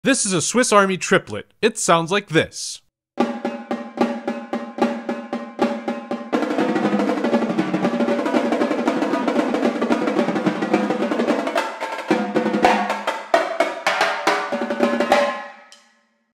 This is a Swiss Army triplet. It sounds like this.